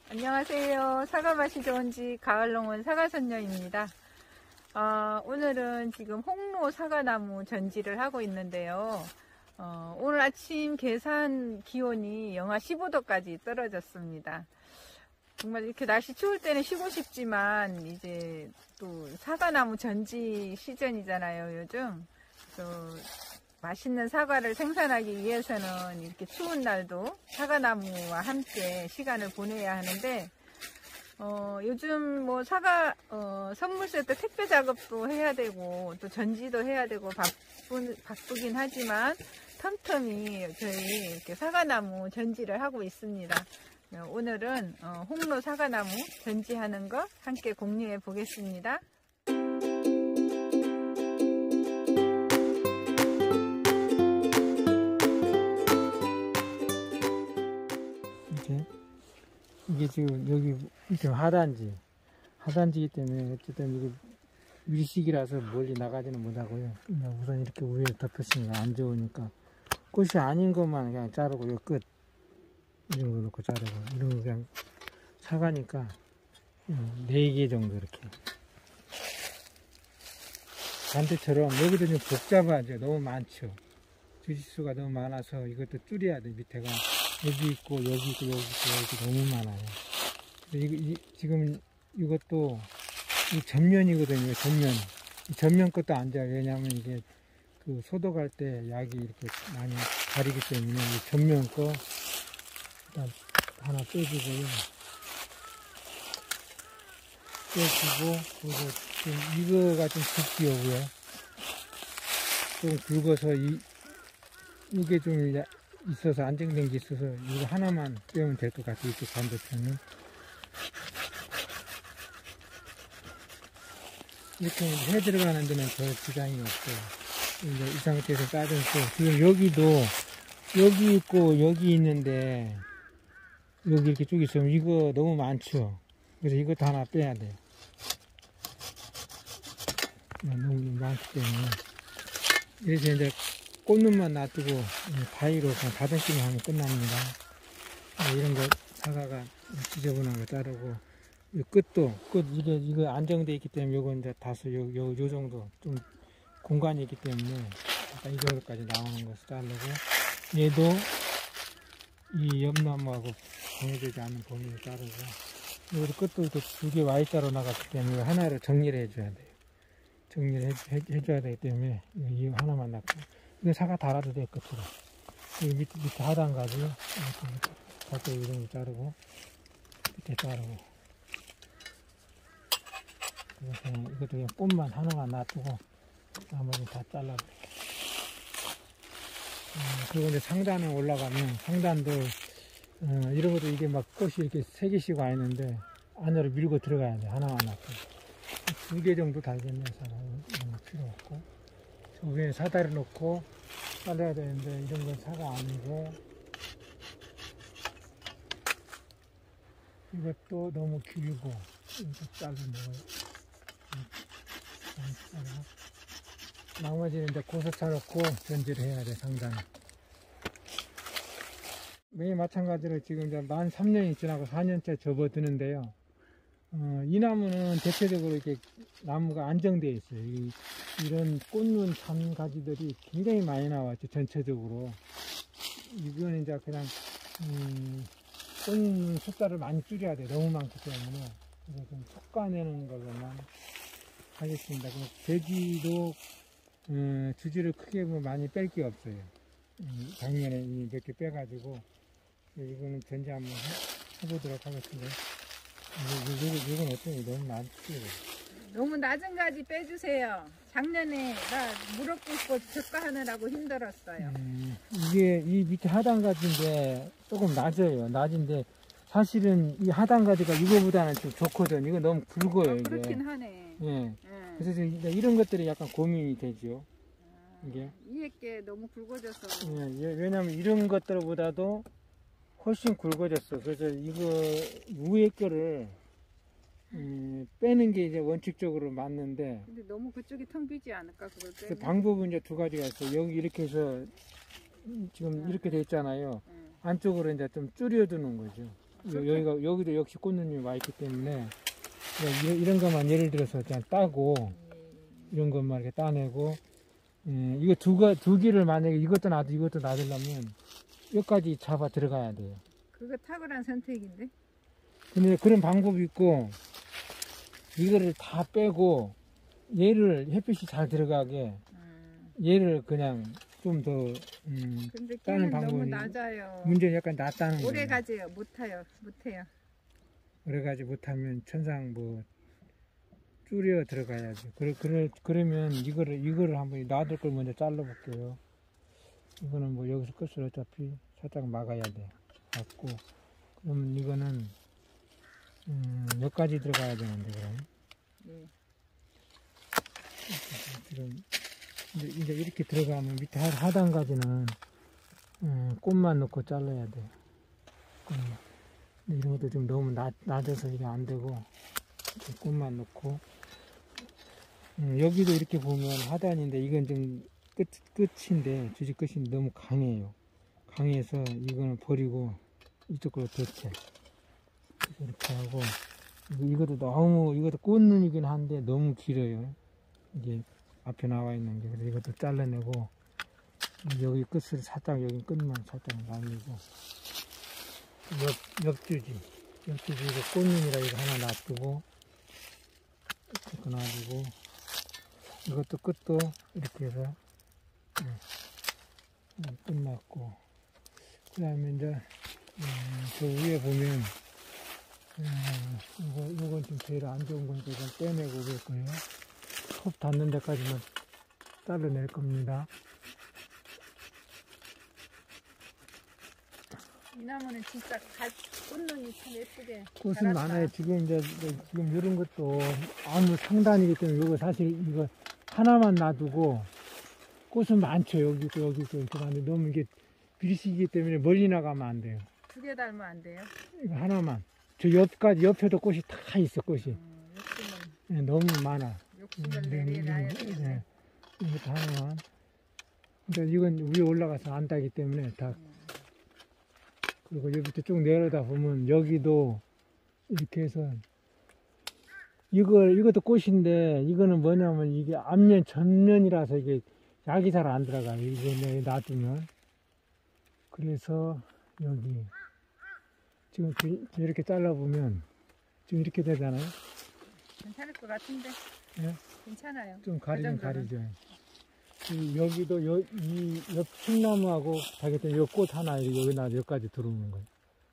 안녕하세요. 사과 맛이 좋은지 가을농원 사과선녀입니다. 오늘은 지금 홍로 사과나무 전지를 하고 있는데요. 오늘 아침 계산 기온이 영하 15도까지 떨어졌습니다. 정말 이렇게 날씨 추울 때는 쉬고 싶지만 이제 또 사과나무 전지 시즌이잖아요, 요즘. 그래서 맛있는 사과를 생산하기 위해서는 이렇게 추운 날도 사과나무와 함께 시간을 보내야 하는데, 요즘 뭐 사과, 선물 세트 택배 작업도 해야 되고, 또 전지도 해야 되고, 바쁘긴 하지만, 틈틈이 저희 이렇게 사과나무 전지를 하고 있습니다. 오늘은 홍로 사과나무 전지하는 거 함께 공유해 보겠습니다. 이게 지금 여기 지금 하단지이기 때문에 어쨌든 이게 밀식이라서 멀리 나가지는 못하고요. 우선 이렇게 위에 덮으시는 거 안 좋으니까 꽃이 아닌 것만 그냥 자르고 요 끝 이런 거 놓고 자르고 이런 거 그냥 사과니까 4개 정도 이렇게 반대처럼 여기도 좀 복잡하죠. 너무 많죠. 주짓수가 너무 많아서 이것도 줄여야 돼. 밑에가 여기 있고 여기 있고 여기 있고 여기 너무 많아요. 지금 이것도 이 전면이거든요. 전면 것도 안 좋아요. 왜냐하면 이게 그 소독할 때 약이 이렇게 많이 가리기 때문에 이 전면 거 일단 하나 빼주고요. 그리고 지금 이거가 좀 굵기요. 좀 굵어서 이게 좀 있어서 안정된 게 있어서 이거 하나만 빼면 될 것 같아요. 이쪽 반대편은 이렇게 해 들어가는 데는 별 지장이 없어요. 이제 이 상태에서 따듬고 지금 여기도 여기 있고 여기 있는데 여기 이렇게 쭉 있으면 이거 너무 많죠. 그래서 이것도 하나 빼야 돼요. 너무 많기 때문에 이래서 이제 꽃눈만 놔두고 바위로 그냥 다듬기만 하면 끝납니다. 이런 거 사과가 지저분한 거 자르고 이 끝 이거 안정되어 있기 때문에 요건 이제 다소 요 정도 좀 공간이 있기 때문에 약간 이 정도까지 나오는 것을 자르고 얘도 이 옆나무하고 방해되지 않는 범위를 자르고 여기 끝도 또 2개 Y자로 나갔기 때문에 하나를 정리를 해줘야 돼요. 정리를 해줘야 되기 때문에 이 하나만 놨고 이거 사과 달아도 돼요. 끝으로 여기 밑에 하단까지 이렇게 이런 거 자르고 밑에 자르고 그냥 이것도 그냥 꽃만 하나만 놔두고 나머지 다 잘라버릴게요. 그리고 이제 상단에 올라가면 상단도 이런 것도 이게 막 꽃이 이렇게 3개씩 와 있는데 안으로 밀고 들어가야 돼. 하나만 놔두고 2개 정도 달겠네요. 사과 필요 없고 저 위에 사다리 놓고 잘라야 되는데 이런 건 사과 아니고 이것도 너무 길고 이것도 자르는 거예요. 나머지는 이제 고서 차놓고 전지를 해야 돼. 상단에 매일 마찬가지로 지금 이제 만 3년이 지나고 4년째 접어드는데요. 이 나무는 대체적으로 이렇게 나무가 안정되어 있어요. 이런 꽃눈 잔 가지들이 굉장히 많이 나왔죠. 전체적으로 이거는 이제 그냥 꽃눈 숫자를 많이 줄여야 돼. 너무 많기 때문에 그래서 좀 솎아내는 걸로만 하겠습니다. 돼지도 주지를 크게 많이 뺄 게 없어요. 작년에 몇 개 빼가지고 이거는 전지 한번 해보도록 하겠습니다. 이건 어쩌면 너무 많지. 너무 낮은 가지 빼주세요. 작년에 나 무럭꽃 적과하느라고 힘들었어요. 이게 이 밑에 하단 가지인데 조금 낮아요. 낮은데 사실은 이 하단 가지가 이거보다는 좀 좋거든. 이거 너무 굵어요. 이게. 그렇긴 하네. 예. 그래서 이런 것들이 약간 고민이 되죠. 이게. 위에 게 너무 굵어져서. 예, 왜냐면 이런 것들보다도 훨씬 굵어졌어. 그래서 이거 위에 거를 빼는 게 이제 원칙적으로 맞는데. 근데 너무 그쪽이 텅 비지 않을까 그걸 빼면? 그 방법은 이제 2가지가 있어요. 여기 이렇게 해서 지금 이렇게 돼 있잖아요. 안쪽으로 이제 좀 줄여두는 거죠. 여기도 역시 꽃눈이 와 있기 때문에 이런 것만 예를 들어서 그냥 따고 이런 것만 이렇게 따내고 이거 두 개를 만약에 이것도 놔두려면 여기까지 잡아 들어가야 돼요. 그거 탁월한 선택인데. 근데 그런 방법이 있고 이거를 다 빼고 얘를 햇빛이 잘 들어가게 얘를 그냥 좀 더 근데 따는 걔는 너무 방법이 낮아요. 문제는 약간 낮다는 거예요. 오래 가지요. 못해요. 오래 가지 못하면 천상 뭐 줄여 들어가야지. 그러면 이거를 한번 놔둘 걸 먼저 잘라 볼게요. 이거는 뭐 여기서 끝을 어차피 살짝 막아야 돼. 맞고 그러면 이거는 여기까지 들어가야 되는데 그럼. 네. 지금 이제 이렇게 들어가면 밑에 하단까지는 꽃만 넣고 잘라야 돼. 근데 이런 것도 좀 너무 낮아서 이게 안 되고 꽃만 넣고 여기도 이렇게 보면 하단인데 이건 좀 끝인데 주지 끝이 너무 강해요. 강해서 이거는 버리고 이쪽으로 대체 이렇게 하고 이것도 꽃눈이긴 한데 너무 길어요. 이게 앞에 나와 있는 게. 그래서 이것도 잘라내고 여기 끝을 살짝 여기 끝만 살짝 남기고 옆주지 이거 꽃눈이라 이거 하나 놔두고 이렇게 놔두고 이것도 끝도 이렇게 해서 끝났고 그 다음에 이제 저 위에 보면 이건 좀 제일 안 좋은 거니까 이건 떼내고 그럴 거예요. 톱 닿는 데까지만 잘라낼 겁니다. 이 나무는 진짜 꽃눈이 참 예쁘게. 꽃은 자랐다. 많아요. 지금 이런 것도 아무 상단이기 때문에 이거 사실 이거 하나만 놔두고 꽃은 많죠. 여기 있고 이렇게 많은데 너무 이게 비리시기 때문에 멀리 나가면 안 돼요. 두 개 달면 안 돼요? 이거 하나만. 저 옆에도 꽃이 다 있어, 꽃이. 네, 너무 많아. 욕심을 내려놔야 되겠네. 이것도 하나만. 그러니까 이건 위에 올라가서 안 따기 때문에 다. 그리고 여기부터 쭉 내려다 보면 여기도 이렇게 해서 이것도 꽃인데 이거는 뭐냐면 이게 앞면 전면이라서 이게 약이 잘 안 들어가요. 이거 놔두면. 그래서 여기 지금 이렇게 잘라보면 지금 이렇게 되잖아요. 괜찮을 것 같은데. 네? 괜찮아요. 좀 그 가리긴 정도는. 가리죠. 여기도 이 옆 칡나무하고 자기들 이 꽃 하나 여기까지 들어오는 거예요.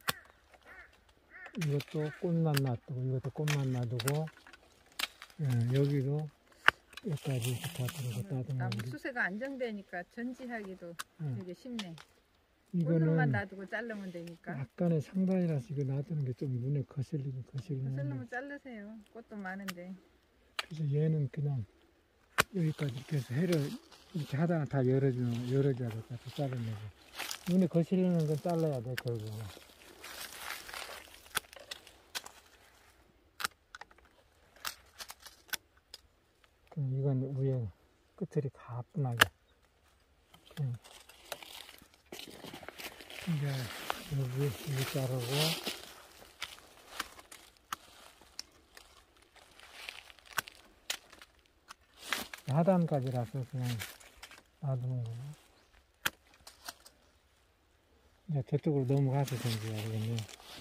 이것도 꽃만 놔두고 이것도 꽃만 놔두고 여기도 여기까지 다 들어오고 따뜻하고. 나무 수세가 안정되니까 전지하기도 되게 쉽네. 이거는 꽃눈만 놔두고 자르면 되니까. 약간의 상단이라서 이거 놔두는 게 좀 눈에 거슬리는. 거슬리면 자르세요. 꽃도 많은데. 그래서 얘는 그냥 여기까지 이렇게 해서 해를 이렇게 하다가 다 열어줘야 될 것 같아. 자르내고. 눈에 거슬리는 건 잘라야 돼, 결국은. 그럼 이건 위에 끝을 가뿐하게. 이제 여기 자르고. 하단까지라서 그냥 놔두는 거예요. 이제 저쪽으로 넘어가서 던져야 되겠네요.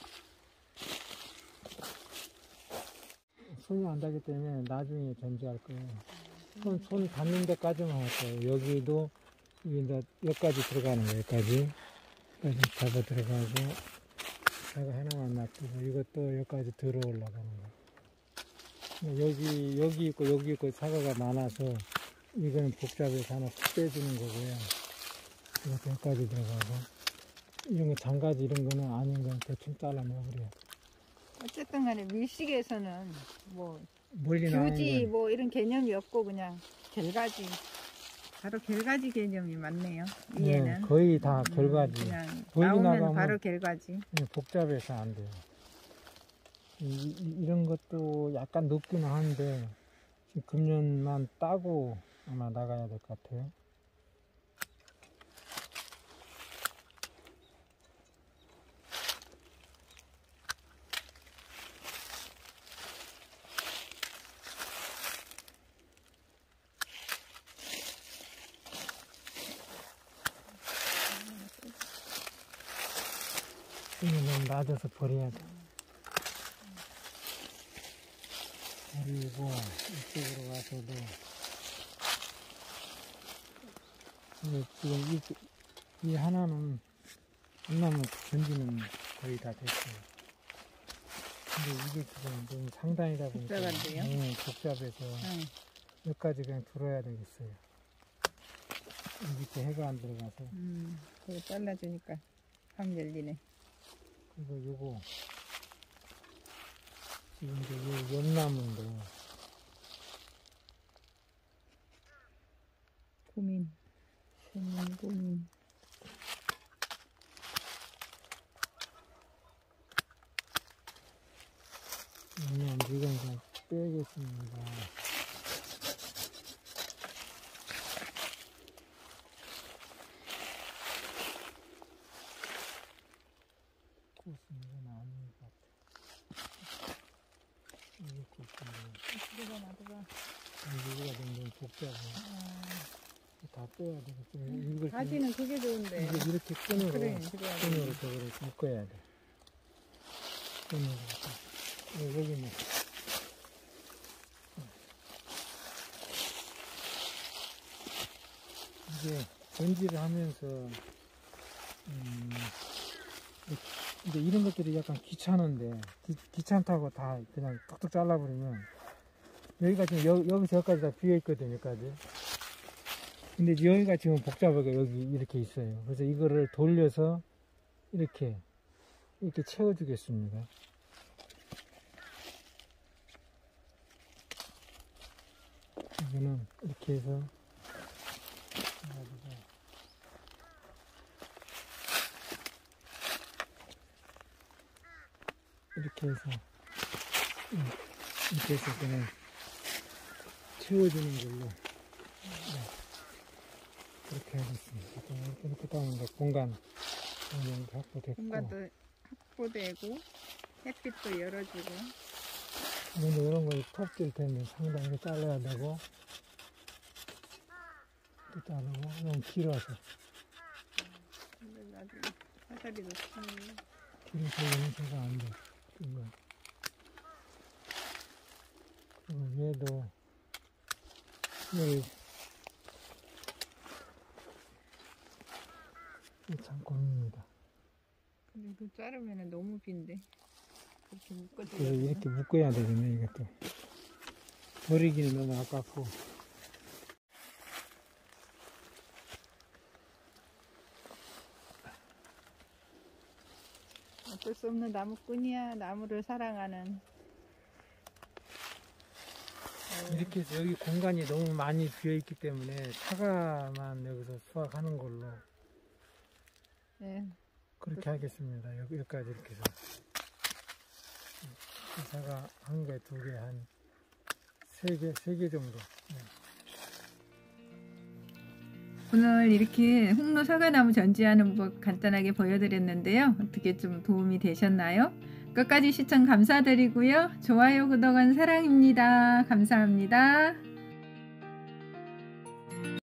손이 안 닿기 때문에 나중에 전지할 거예요. 손 닿는 데까지만 할 거예요. 여기도 이제 여기까지 들어가는 거예요. 여기까지 잡아 들어가고 사과 하나만 놔두고 이것도 여기까지 들어 올라가는 거예요. 여기 있고 사과가 많아서 이거는 복잡해서 하나 푹 빼주는 거고요. 이것도 여기까지 들어가고 이런 거 장가지 이런 거는 아닌 건 대충 잘라내버려요. 어쨌든 간에 밀식에서는 뭐 멀리 나오는 규지 건 뭐 이런 개념이 없고 그냥 결가지. 바로 결가지 개념이 많네요. 위에는. 거의 다 결과지. 그냥 멀리 나오면 나가면 바로 결과지. 복잡해서 안 돼요. 이런 것도 약간 높긴 한데 지금 금년만 따고 아마 나가야 될 것 같아요. 이거 너무 낮아서 버려야 돼. 그리고 이쪽으로 와서도 이게 지금 이 하나는 엄나무 전지는 거의 다 됐어요. 근데 이게 지금 너무 상단이다 보니까 복잡한데요? 네, 복잡해서 응. 여기까지 그냥 들어야 되겠어요. 밑에 해가 안 들어가서. 그거 잘라주니까 확 열리네. 그리고 요거 지금 이제 요 옆나무인데 고민. 고민. 그냥 이건 그냥 빼겠습니다. 꽃은 이건 아닌 것 같아. 이게 꽃인데 들어가 놔둬봐. 여기가 너무 복잡해. 다 빼야 되겠어. 이걸 가지는 그게 좋은데. 이게 이렇게 끈으로 그래, 그래야 돼. 끈으로 저거를 묶어야 돼. 끈으로. 여기는 이게 전지를 하면서 이제 이런 것들이 약간 귀찮은데 귀찮다고 다 그냥 뚝뚝 잘라버리면 여기가 지금 여기서 여기까지 다 비어 있거든요. 여기까지. 근데 여기가 지금 복잡하게 여기 이렇게 있어요. 그래서 이거를 돌려서 이렇게 채워주겠습니다. 이거는 이렇게 해서 이렇게 해서 이렇게 해서 그냥 채워주는 걸로 그렇게 하겠습니다. 이렇게 따면 이제 공간 확보됐고, 공간도 확보되고 햇빛도 열어주고. 근데 이런 거 톱질 되면 상당히 잘라야 되고 또 자르고 너무 길어서 근데 나중에 화살이 높이. 길어서 용서가 안 돼. 이거. 그리고 얘도 참 고민입니다. 근데 이거 자르면 너무 빈데. 이렇게 묶어줘야 그래서 되나? 이렇게 묶어야 되겠네. 이것도 버리기는 너무 아깝고. 어쩔 수 없는 나무꾼이야. 나무를 사랑하는. 이렇게 해서 여기 공간이 너무 많이 비어 있기 때문에 사과만 여기서 수확하는 걸로 네. 그렇게 하겠습니다. 여기까지 이렇게 해서 사과 한 개, 두 개, 한 세 개 정도. 네. 오늘 이렇게 홍로 사과나무 전지하는 법 간단하게 보여드렸는데요. 어떻게 좀 도움이 되셨나요? 끝까지 시청 감사드리고요. 좋아요, 구독은 사랑입니다. 감사합니다.